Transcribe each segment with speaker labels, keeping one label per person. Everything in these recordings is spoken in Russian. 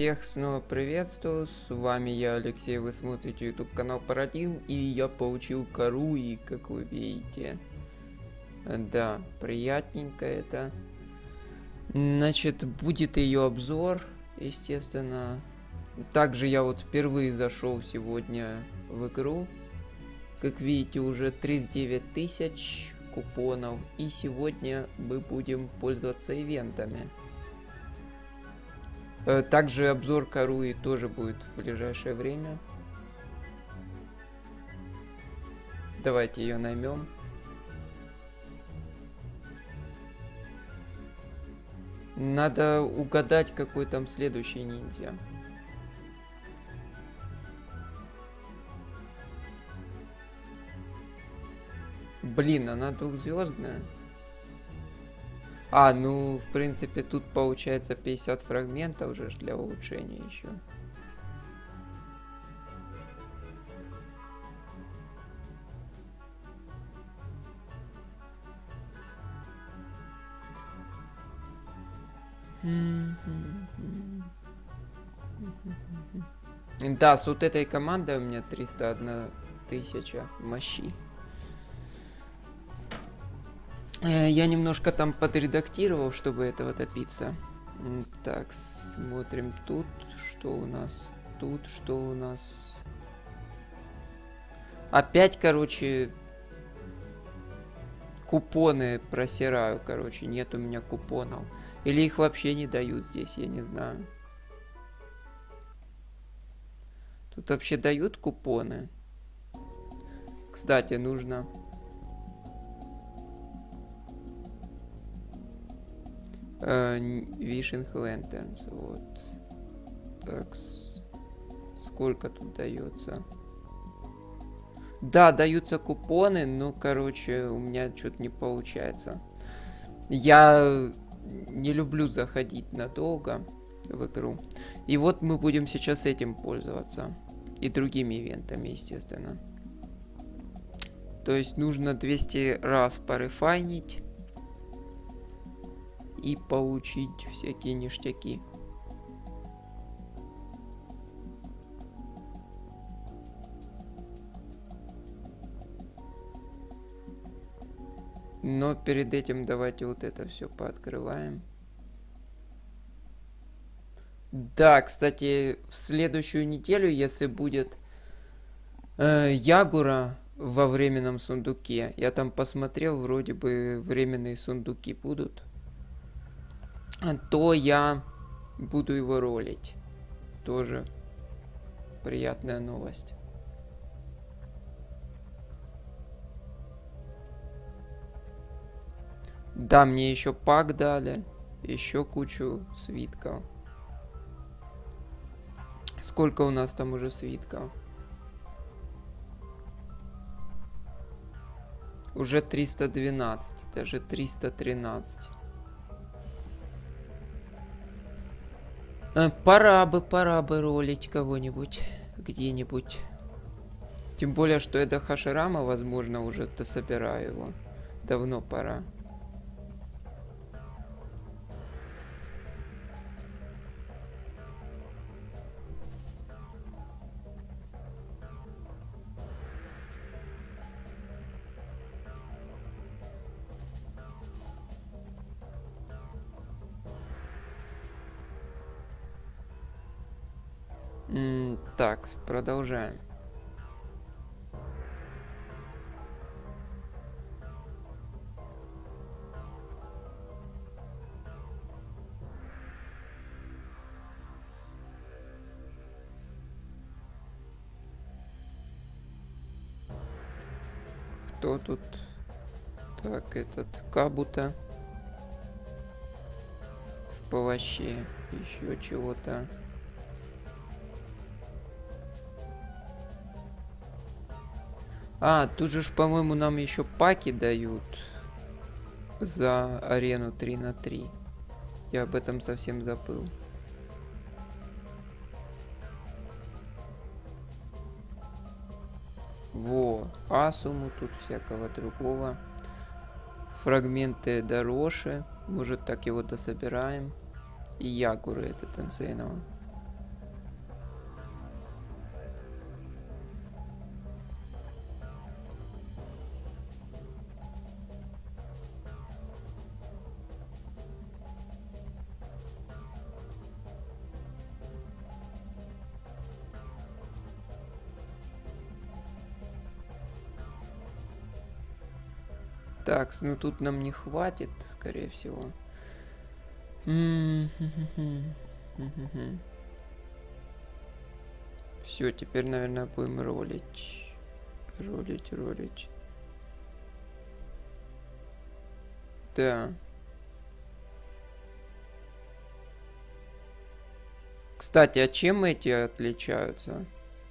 Speaker 1: Всех снова приветствую, с вами я, Алексей, вы смотрите YouTube канал Парадигм, и я получил кору, и как вы видите, да, приятненько это. Значит, будет ее обзор, естественно. Также я вот впервые зашел сегодня в игру. Как видите, уже 39 тысяч купонов, и сегодня мы будем пользоваться ивентами. Также обзор Каруи тоже будет в ближайшее время. Давайте ее наймем. Надо угадать, какой там следующий ниндзя. Блин, она двухзвездная. А, ну, в принципе, тут получается 50 фрагментов уже для улучшения еще. Да, с вот этой командой у меня 301 тысяча мощи. Я немножко там подредактировал, чтобы этого добиться. Так, смотрим тут, что у нас. Тут, что у нас. Опять, короче, купоны просираю, короче, нет у меня купонов. Или их вообще не дают здесь, я не знаю. Тут вообще дают купоны. Кстати, нужно... Wishing Lanterns, вот. Так, сколько тут дается? Да, даются купоны, но, короче, у меня что-то не получается. Я не люблю заходить надолго в игру. И вот мы будем сейчас этим пользоваться. И другими ивентами, естественно. То есть нужно 200 раз порефайнить. И получить всякие ништяки. Но перед этим давайте вот это все пооткрываем. Да, кстати, в следующую неделю, если будет Ягура во временном сундуке, я там посмотрел, вроде бы временные сундуки будут, то я буду его ролить. Тоже приятная новость. Да, мне еще пак дали, еще кучу свитков. Сколько у нас там уже свитков? Уже 312, даже 313. Пора бы ролить кого-нибудь где-нибудь. Тем более, что я до Хаширама, возможно, уже дособираю его. Давно пора. Так, продолжаем. Кто тут? Так, этот Кабута. В плаще. Еще чего-то. А, тут же, по-моему, нам еще паки дают за арену 3 на 3. Я об этом совсем забыл. Во, Асуму, тут всякого другого. Фрагменты Дороши. Может, так его дособираем. И Ягуры, это Тенсейного. Так, ну тут нам не хватит, скорее всего. Все, теперь, наверное, будем ролить. Ролить. Да. Кстати, а чем эти отличаются?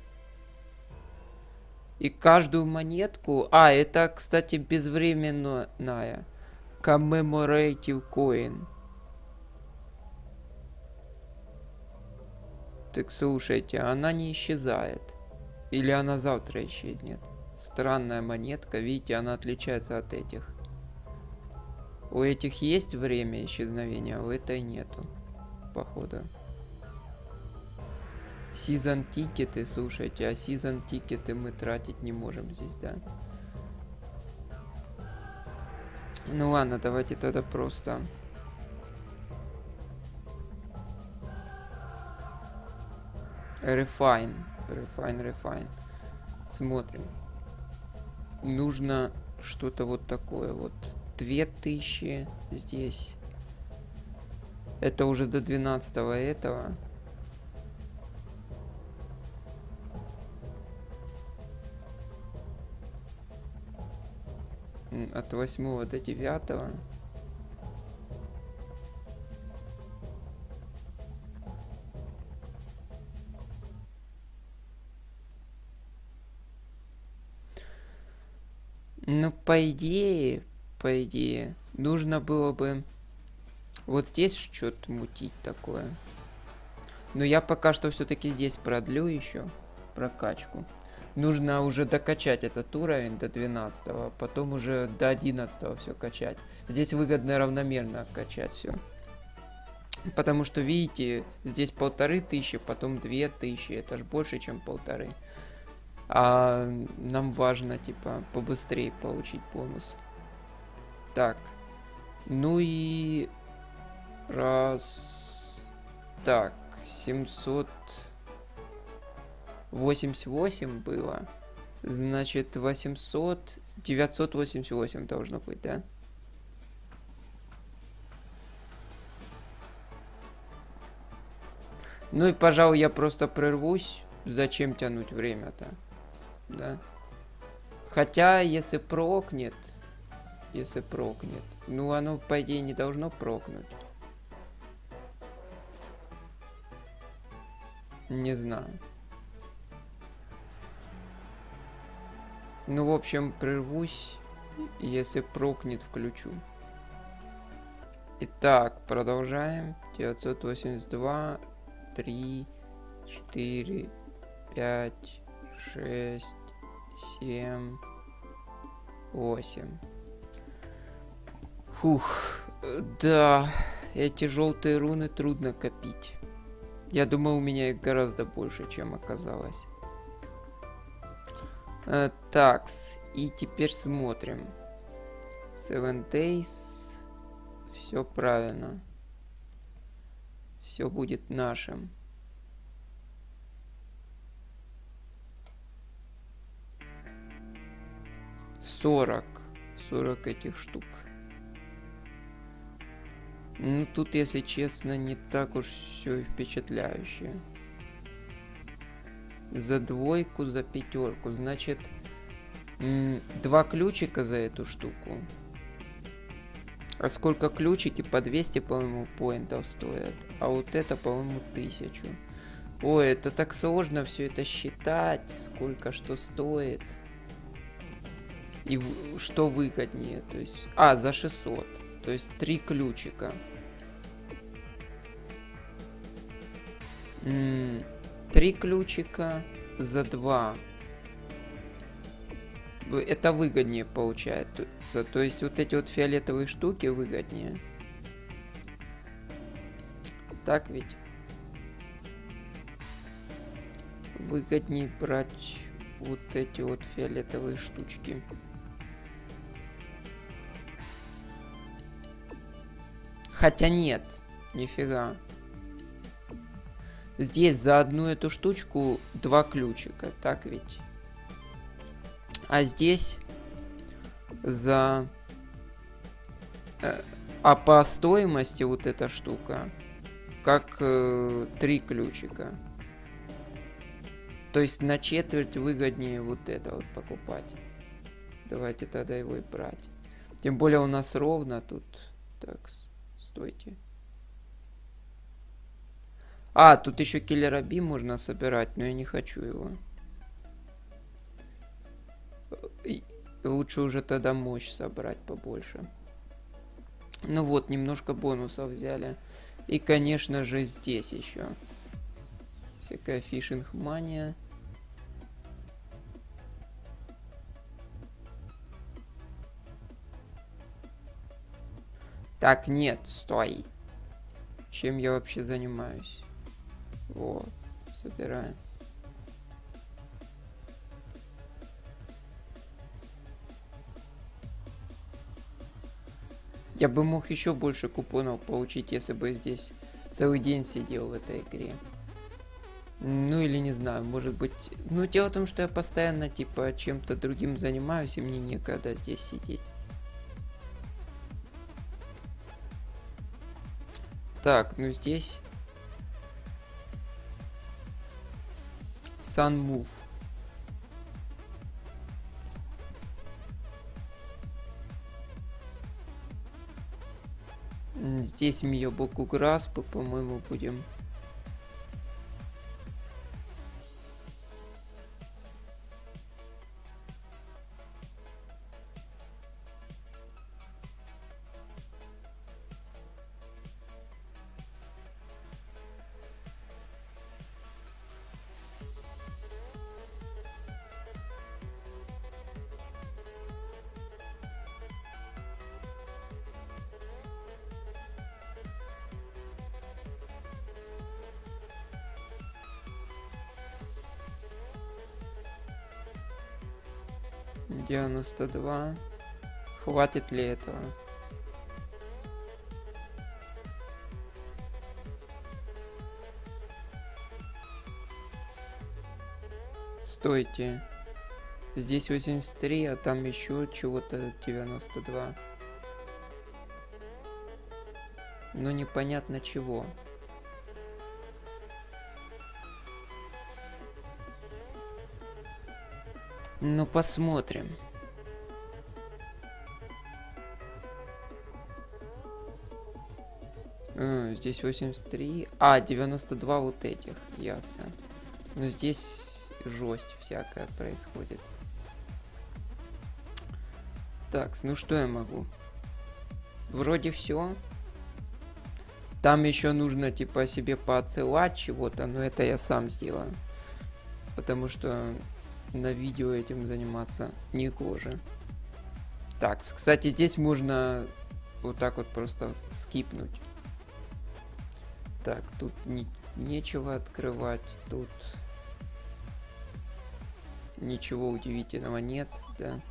Speaker 1: И каждую монетку... А, это, кстати, безвременная. Commemorative coin. Так, слушайте, она не исчезает. Или она завтра исчезнет? Странная монетка, видите, она отличается от этих. У этих есть время исчезновения, а у этой нету. Походу. Season тикеты, слушайте, а season тикеты мы тратить не можем здесь, да? Ну ладно, давайте тогда просто... Refine. Смотрим. Нужно что-то вот такое вот. 2000 здесь. Это уже до 12 этого. От 8 до 9. Ну, по идее, нужно было бы вот здесь что-то мутить такое. Но я пока что все-таки здесь продлю еще прокачку. Нужно уже докачать этот уровень до 12, а потом уже до 11 все качать. Здесь выгодно равномерно качать все. Потому что, видите, здесь 1500, потом 2000. Это ж больше, чем 1500. А нам важно, типа, побыстрее получить бонус. Так. Ну и... Раз... Так, 788 было. Значит, 988 должно быть, да? Ну и, пожалуй, я просто прервусь. Зачем тянуть время-то? Да. Хотя, если прокнет, ну оно, по идее, не должно прокнуть. Не знаю. Ну, в общем, прервусь. Если прокнет, включу. Итак, продолжаем. 982, 3, 4, 5, 6, 7, 8. Фух, да, эти желтые руны трудно копить. Я думал, у меня их гораздо больше, чем оказалось. Такс, и теперь смотрим. 7 days. Все правильно. Все будет нашим. Сорок этих штук. Ну, тут, если честно, не так уж все и впечатляюще. За двойку, за пятерку. Значит, 2 ключика за эту штуку. А сколько ключики? По 200, по-моему, поинтов стоят. А вот это, по-моему, 1000. Ой, это так сложно все это считать. Сколько что стоит. И что выгоднее. То есть... А, за 600. То есть 3 ключика. 3 ключика за 2. Это выгоднее получается. То есть вот эти вот фиолетовые штуки выгоднее. Так ведь? Выгоднее брать вот эти вот фиолетовые штучки. Хотя нет, нифига. Здесь за одну эту штучку 2 ключика, так ведь? А здесь за А по стоимости вот эта штука, как 3 ключика. То есть на четверть выгоднее вот это вот покупать. Давайте тогда его и брать. Тем более у нас ровно тут. Так, стойте. А, тут еще киллера Би можно собирать, но я не хочу его. Лучше уже тогда мощь собрать побольше. Ну вот, немножко бонусов взяли. И, конечно же, здесь еще. Всякая фишинг-мания. Так, нет, стой. Чем я вообще занимаюсь? Вот, собираем. Я бы мог еще больше купонов получить, если бы здесь целый день сидел в этой игре. Ну или не знаю, может быть... Ну, дело в том, что я постоянно, типа, чем-то другим занимаюсь, и мне некогда здесь сидеть. Так, ну здесь... Sunmove. Здесь Миябоку Граспы, по-моему, будем. $92. Хватит ли этого? Стойте. Здесь 83, а там еще чего-то 92. Но непонятно чего. Ну, посмотрим. Здесь 83. А, 92 вот этих. Ясно. Но здесь жесть всякая происходит. Так, ну что я могу? Вроде все. Там еще нужно, типа, себе поотсылать чего-то, но это я сам сделаю. Потому что... на видео этим заниматься не гоже. Так, кстати, здесь можно вот так вот просто скипнуть. Так, тут нечего открывать, тут ничего удивительного нет, да.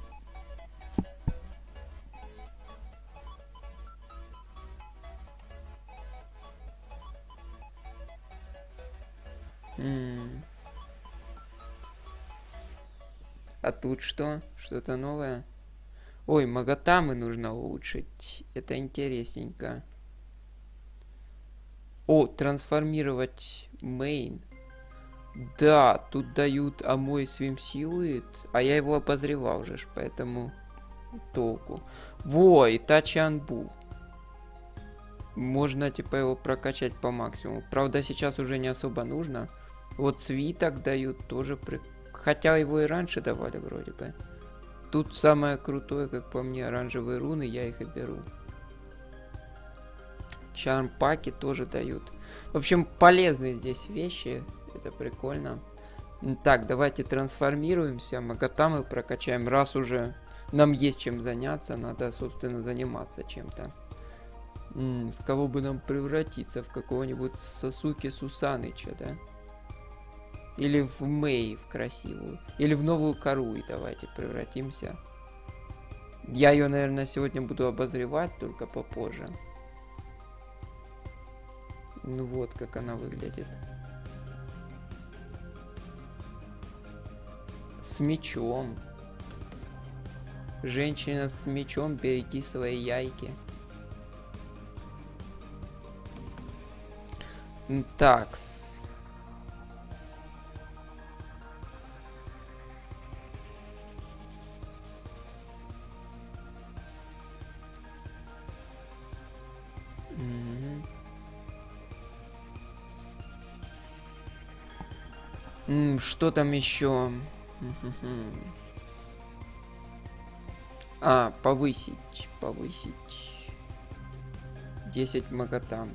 Speaker 1: А тут что? Что-то новое? Ой, Магатамы нужно улучшить. Это интересненько. О, трансформировать мейн. Да, тут дают Амой Swimsuit, а я его обозревал же, поэтому толку. Во, и Тачанбу. Можно, типа, его прокачать по максимуму. Правда, сейчас уже не особо нужно. Вот свиток дают тоже хотя его и раньше давали вроде бы. Тут самое крутое, как по мне, оранжевые руны, я их и беру. Чарм-паки тоже дают. В общем, полезные здесь вещи. Это прикольно. Так, давайте трансформируемся. Магатамы прокачаем. Раз уже нам есть чем заняться, надо, собственно, заниматься чем-то. В кого бы нам превратиться? В какого-нибудь Сасуки Сусаныча, да? Или в Мэй, в красивую. Или в новую Каруи давайте превратимся. Я ее, наверное, сегодня буду обозревать, только попозже. Ну вот, как она выглядит. С мечом. Женщина с мечом, береги свои яйки. Такс. Что там еще? А, повысить. 10 магатам.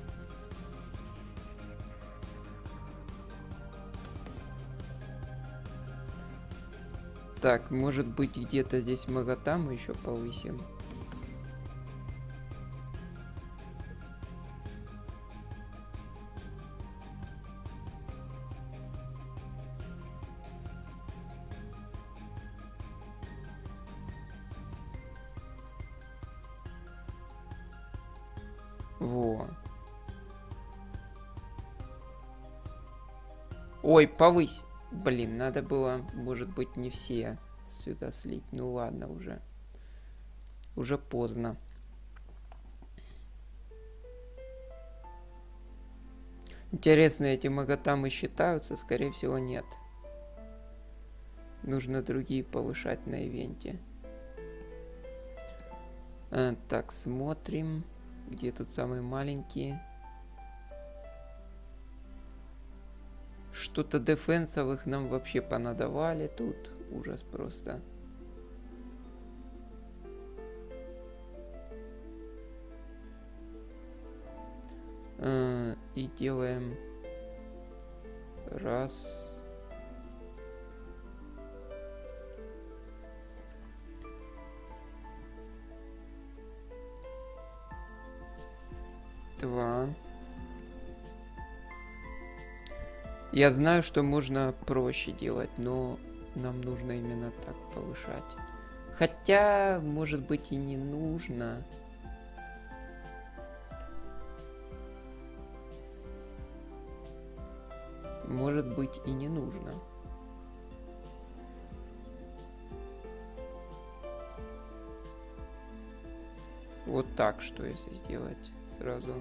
Speaker 1: Так, может быть, где-то здесь магатам мы еще повысим. Во. Ой, повысь. Блин, надо было, может быть, не все сюда слить. Ну ладно, уже. Уже поздно. Интересно, эти магатамы считаются? Скорее всего, нет. Нужно другие повышать на ивенте. Так, смотрим. Где тут самые маленькие? Что-то дефенсовых нам вообще понадавали тут. Ужас просто. И делаем раз. Два. Я знаю, что можно проще делать, но нам нужно именно так повышать. Хотя, может быть, и не нужно. Может быть, и не нужно. Вот так, что если сделать сразу.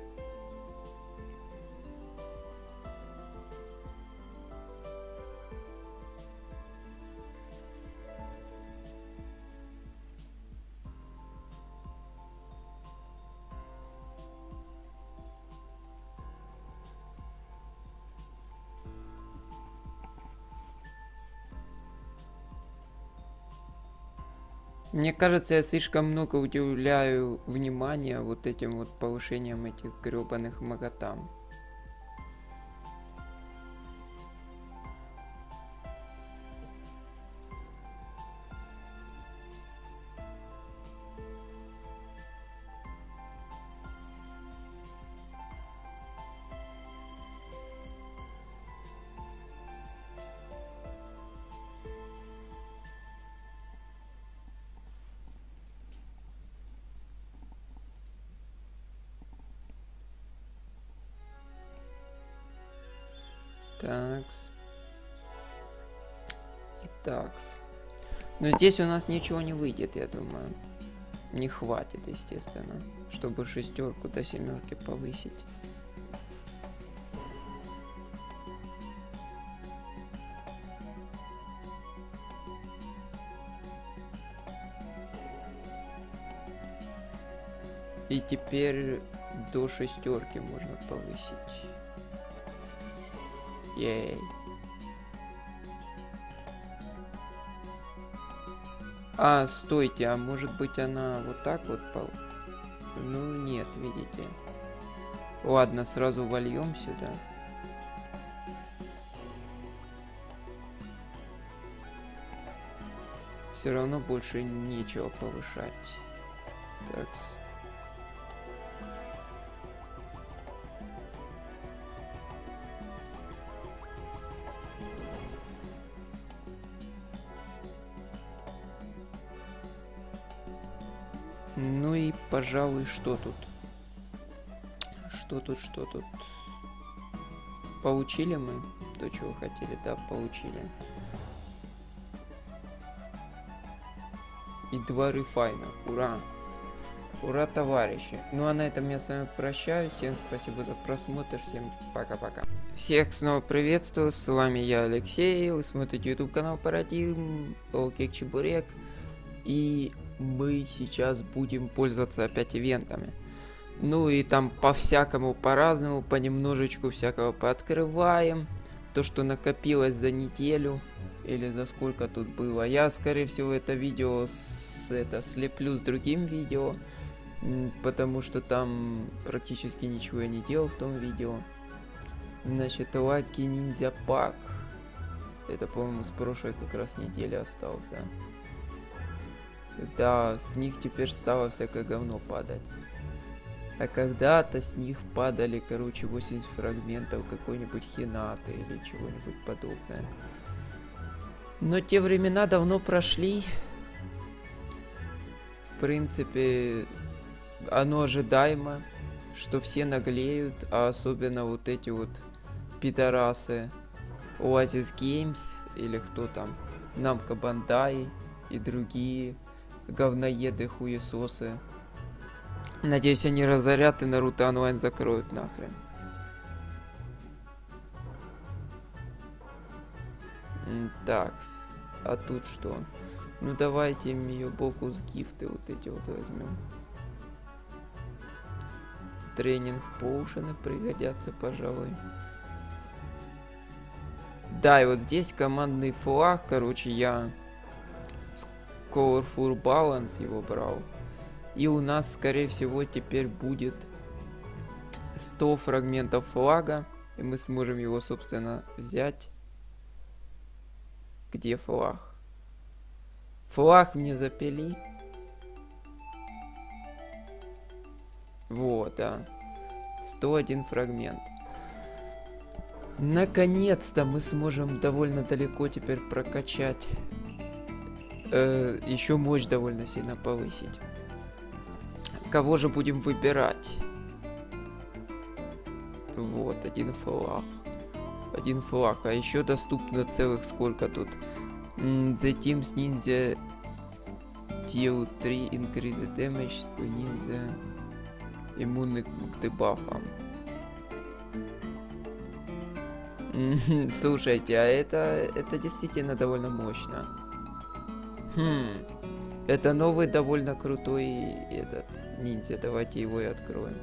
Speaker 1: Мне кажется, я слишком много уделяю внимания вот этим вот повышением этих гребаных магатам. Такс. И такс. Но здесь у нас ничего не выйдет, я думаю. Не хватит, естественно, чтобы шестерку до семерки повысить. И теперь до шестерки можно повысить. Ей. А, стойте, а может быть она вот так вот Ну нет, видите. Ладно, сразу вольем сюда. Все равно больше нечего повышать. Такс. Ну и, пожалуй, что тут? Что тут? Получили мы то, чего хотели? Да, получили. И 2 рефайна. Ура! Ура, товарищи. Ну а на этом я с вами прощаюсь. Всем спасибо за просмотр. Всем пока-пока. Всех снова приветствую. С вами я, Алексей. Вы смотрите YouTube канал Парадигм, Окей Чебурек. И мы сейчас будем пользоваться опять ивентами. Ну и там по-всякому, по-разному, понемножечку всякого пооткрываем. То, что накопилось за неделю. Или за сколько тут было. Я, скорее всего, это видео слеплю с другим видео. Потому что там практически ничего я не делал в том видео. Значит, Лаки Ниндзя Пак. Это, по-моему, с прошлой как раз недели остался. Да, с них теперь стало всякое говно падать. А когда-то с них падали, короче, 80 фрагментов какой-нибудь Хинаты или чего-нибудь подобное. Но те времена давно прошли. В принципе, оно ожидаемо, что все наглеют, а особенно вот эти вот пидорасы Oasis Games или кто там, Namco Bandai и другие говноеды-хуесосы. Надеюсь, они разорят и Наруто онлайн закроют нахрен. Такс. А тут что? Ну давайте ее бокус гифты вот эти вот возьмем. Тренинг поушены пригодятся, пожалуй. Да, и вот здесь командный флаг, короче, я с Colorful Balance его брал. И у нас, скорее всего, теперь будет 100 фрагментов флага. И мы сможем его, собственно, взять. Где флаг? Флаг мне запили. Вот, да. 101 фрагмент. Наконец-то мы сможем довольно далеко теперь прокачать. Еще мощь довольно сильно повысить. Кого же будем выбирать? Вот, один флаг. Один флаг. А еще доступно целых сколько тут? The Teams Ninja Deal 3 Increased Damage to Ninja иммунный к дебафам. Слушайте, а это действительно довольно мощно. Это новый довольно крутой этот ниндзя. Давайте его и откроем.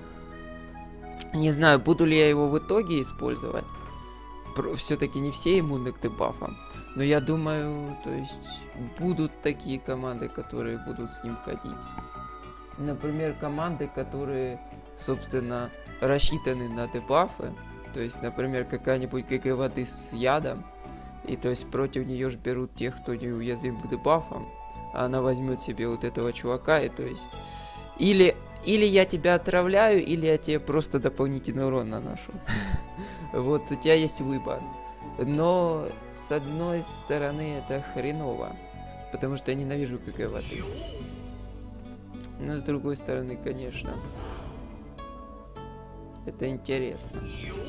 Speaker 1: Не знаю, буду ли я его в итоге использовать. Все-таки не все иммунны к дебафам. Но я думаю, то есть будут такие команды, которые будут с ним ходить. Например, команды, которые, собственно, рассчитаны на дебафы. То есть, например, какая-нибудь ГГ воды с ядом. И то есть против нее же берут тех, кто не уязвим к дебафам. А она возьмет себе вот этого чувака. И то есть... Или я тебя отравляю, или я тебе просто дополнительный урон наношу. Вот у тебя есть выбор. Но с одной стороны это хреново. Потому что я ненавижу ГГ воды. Но с другой стороны, конечно, это интересно.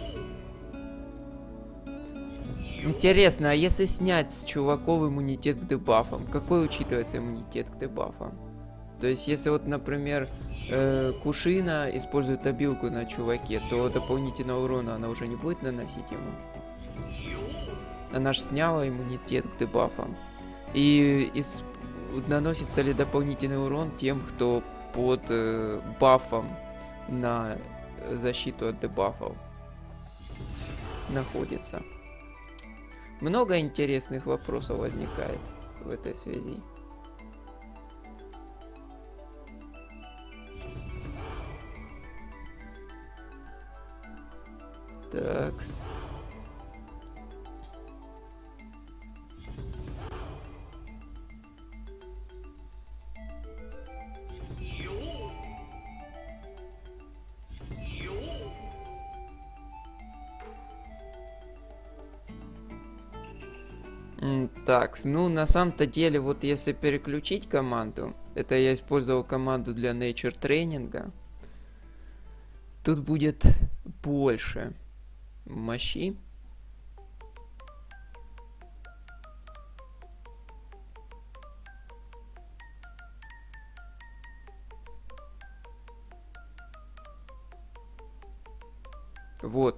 Speaker 1: Интересно, а если снять с чуваков иммунитет к дебафам, какой учитывается иммунитет к дебафам? То есть, если вот, например, Кушина использует обилку на чуваке, то дополнительного урона она уже не будет наносить ему. Она же сняла иммунитет к дебафам. И наносится ли дополнительный урон тем, кто под бафом на защиту от дебафов находится? Много интересных вопросов возникает в этой связи. Такс. Так, ну на самом-то деле, вот если переключить команду, это я использовал команду для Nature тренинга, тут будет больше мощи.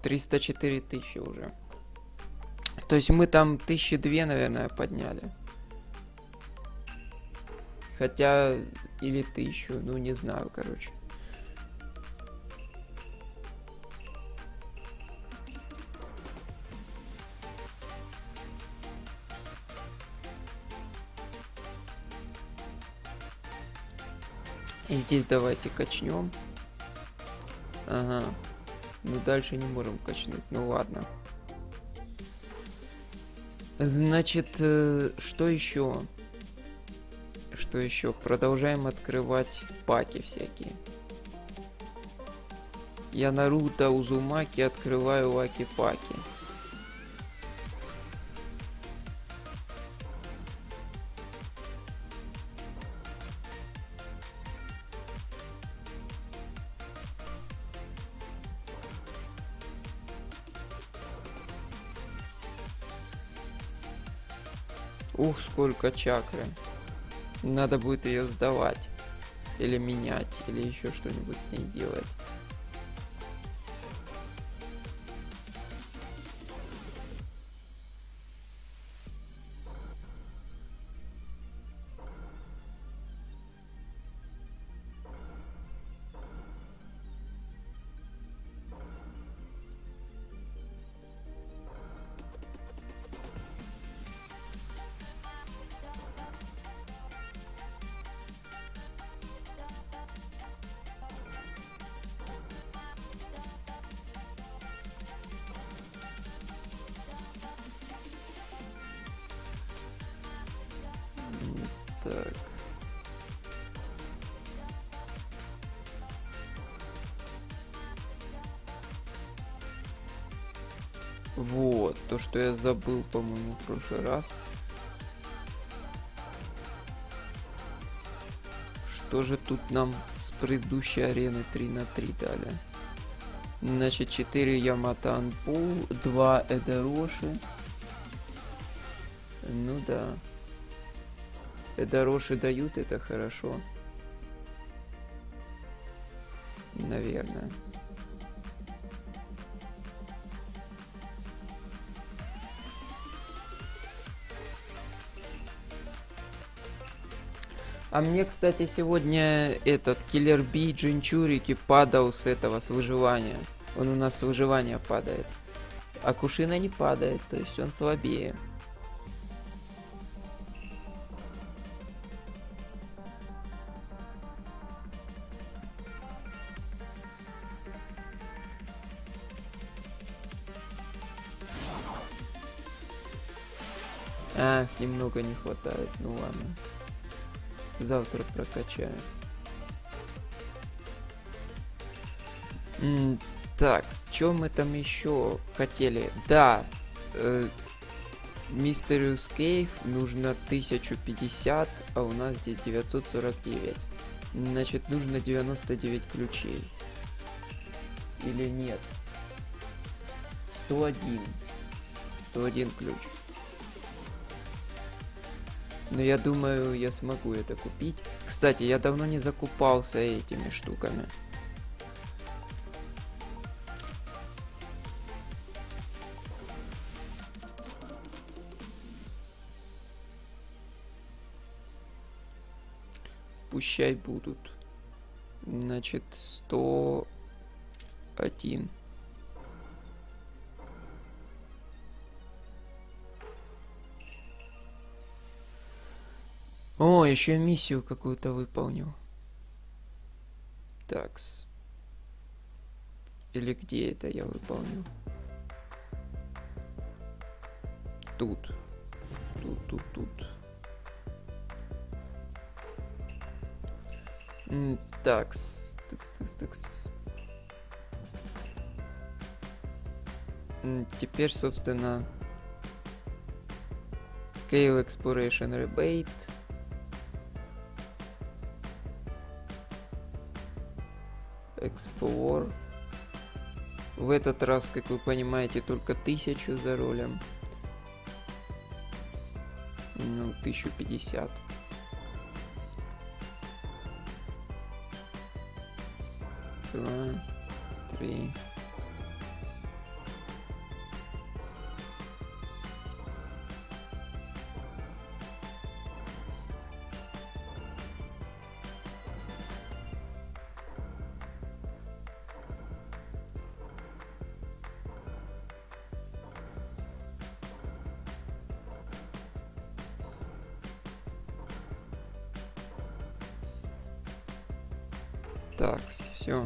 Speaker 1: 304 тысячи уже. То есть мы там 1002, наверное, подняли. Хотя, или 1000, ну не знаю, короче. И здесь давайте качнем. Ага. Ну дальше не можем качнуть. Ну ладно. Значит, что еще? Что еще? Продолжаем открывать паки всякие. Я Наруто Узумаки открываю лаки-паки. Ух, сколько чакры. Надо будет ее сдавать. Или менять. Или еще что-нибудь с ней делать. Так. Вот, то, что я забыл, по-моему, в прошлый раз. Что же тут нам с предыдущей арены 3 на 3 дали? Значит, 4 Ямато Анпул, 2 Эдороши. Ну да. Эдороши дают, это хорошо. Наверное. А мне, кстати, сегодня этот Киллер Би Джинчурики падал с этого, с выживания. Он у нас с выживания падает. А Кушина не падает, то есть он слабее. Ах, немного не хватает, ну ладно. Завтра прокачаю. Так, с чем мы там еще хотели? Да, Mysterious Cave нужно 1050, а у нас здесь 949. Значит, нужно 99 ключей. Или нет? 101. 101 ключ. Но я думаю, я смогу это купить. Кстати, я давно не закупался этими штуками. Пущай будут. Значит, 101. О, еще миссию какую-то выполнил. Такс. Или где это я выполнил? Тут. Тут. Такс. Теперь, собственно, Cave Exploration Rebate. Explore. В этот раз, как вы понимаете, только 1000 за ролем. Ну, 1050. Два, три. Так, все.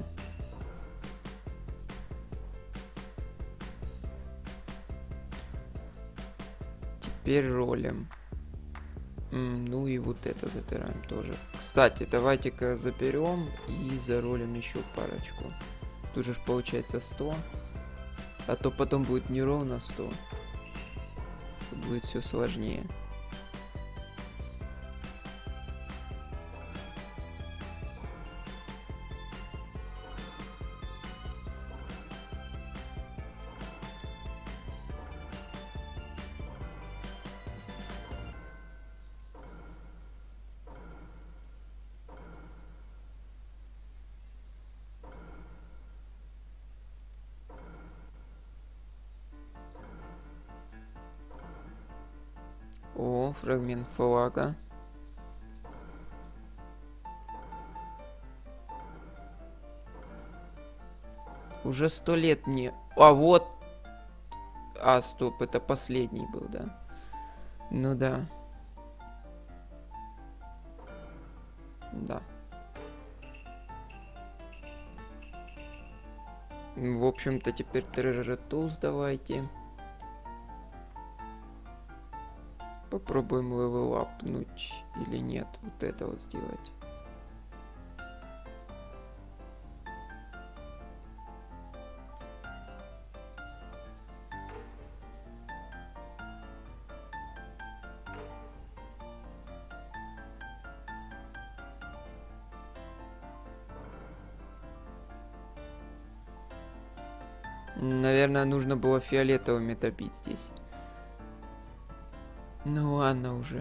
Speaker 1: Теперь ролим. Ну и вот это забираем тоже. Кстати, давайте-ка заберем и заролим еще парочку. Тут же получается 100. А то потом будет не ровно 100. Будет все сложнее. О, фрагмент флага. Уже 100 лет мне... А вот... А, стоп, это последний был, да? Ну да. Да. В общем-то, теперь Treasure Tools давайте. Попробуем левелапнуть или нет. Вот это вот сделать. Наверное, нужно было фиолетовыми топить здесь. Ну ладно уже.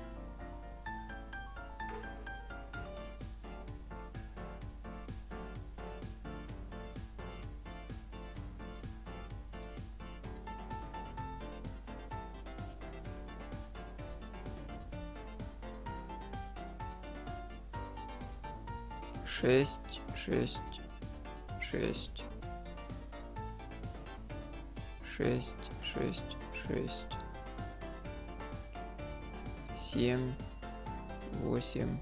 Speaker 1: Шесть, 6. 7, 8.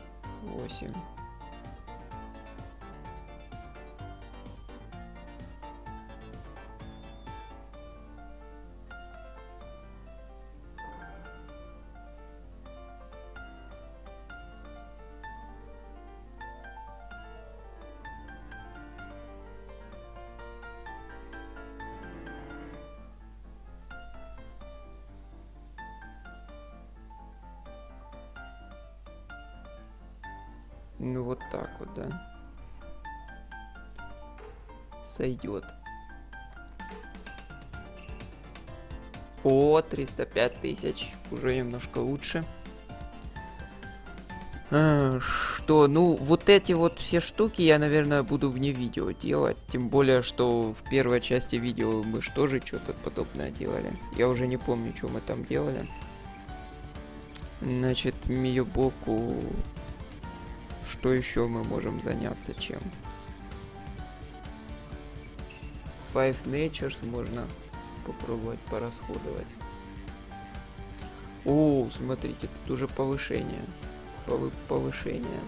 Speaker 1: Ну вот так вот, да. Сойдет. О, 305 тысяч. Уже немножко лучше. Что, ну, вот эти вот все штуки я, наверное, буду вне видео делать. Тем более, что в первой части видео мы же тоже что-то подобное делали. Я уже не помню, что мы там делали. Значит, Миёбоку... Что еще мы можем заняться чем? Five Natures можно попробовать порасходовать. О, смотрите, тут уже повышение. Повышение.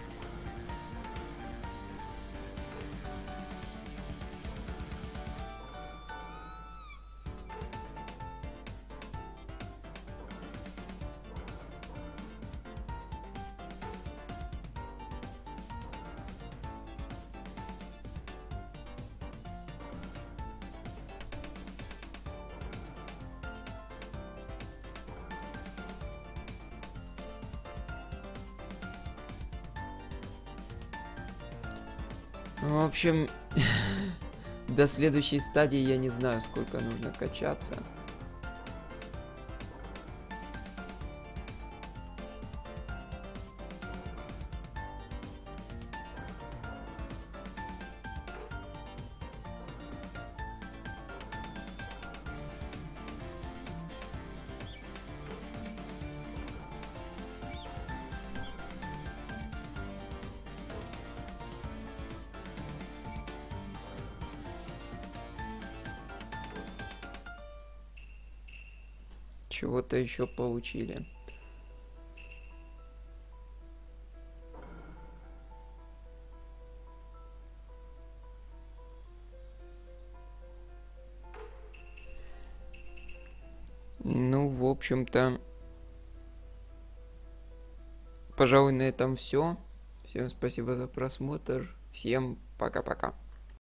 Speaker 1: В общем, до следующей стадии я не знаю, сколько нужно качаться. Чего-то еще получили. общем-то, пожалуй, на этом все. Всем спасибо за просмотр. Всем пока-пока.